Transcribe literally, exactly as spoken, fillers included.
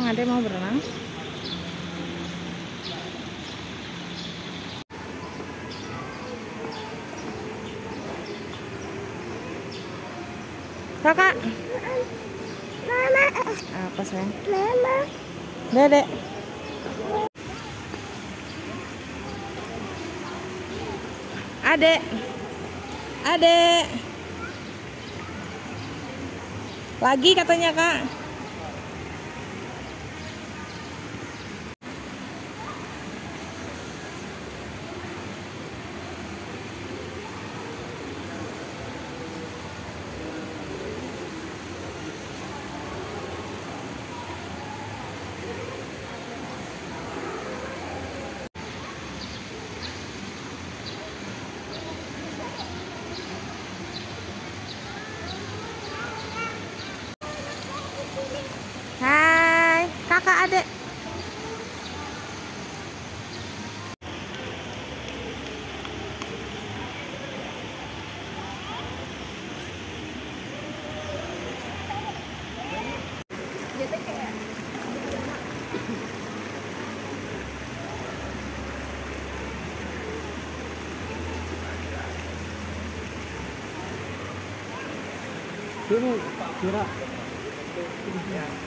Ade mau berenang? Kakak. Mama. Apa sayang? Mama. Dedek. Adek. Adek. Lagi katanya, Kak. Hai, kakak adek. Sini, kira.